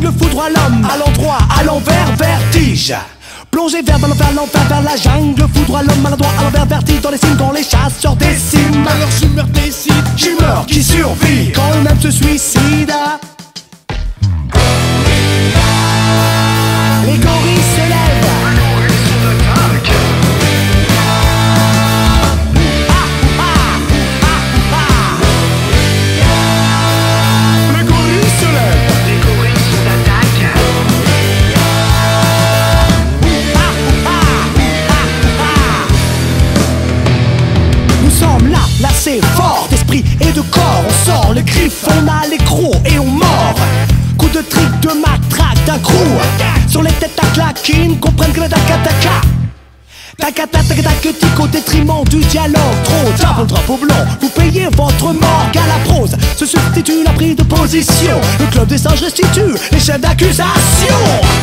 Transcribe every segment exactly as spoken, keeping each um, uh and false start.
jungle foudroie l'homme. À l'endroit, à l'envers, vertige. Plongé vers l'enfer, l'enfer vers la jungle foudroie l'homme. Maladroit, à l'envers, vertige dans les cimes. Quand les chasseurs déciment, alors humeurs décident, humeurs qui survit. Quand eux-mêmes se suicident, les gorilles se lèvent. Lassés, forts d'esprit et de corps, on sort les griffes, on a les crocs et on mord. Coup de trique, de matraque, d'un crew sur les têtes à claques qui ne comprennent que le tacata-tacatactique. Tacata-tacatactique au détriment du dialogue. Trop tard pour le drapeau blanc, vous payez votre morgue à la prose. Se substitue la prise de position. Le club des singes restitue les chefs d'accusation.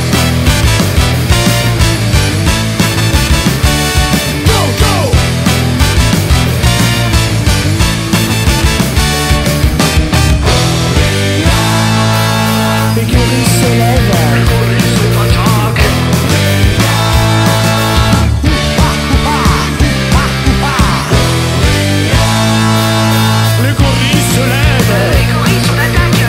Les gorilles se lèvent. Les gorilles se matraquent. Les gorilles se lèvent. Les gorilles se matraquent.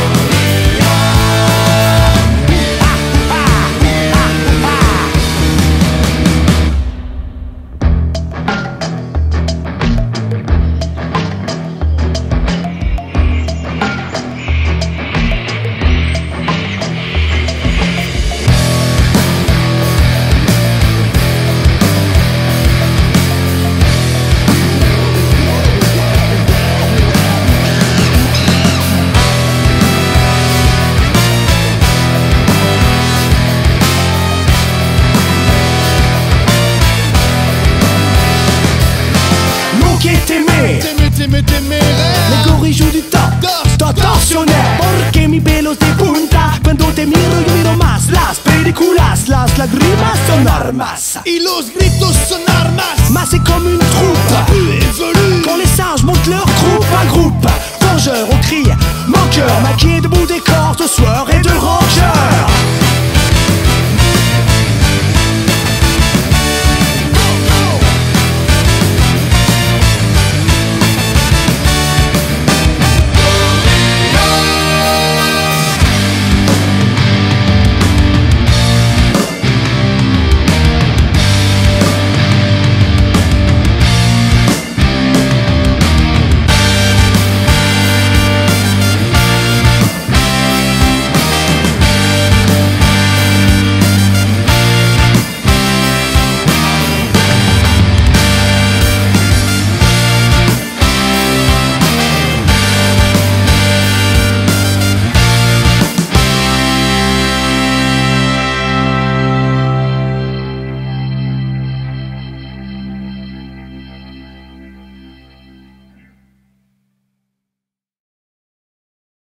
T'aimer, t'aimer, t'aimer. Les gorilles jouent du top, torsionnaire. Porque mi pelo se punta cuando te miro, yo miro más. Las películas, las lágrimas son armas. Y los gritos son armas. Mas c'est comme une troupe évolue. Quand les singes montent leur groupe, un groupe. Vengeurs au cri, moqueurs, maquillés de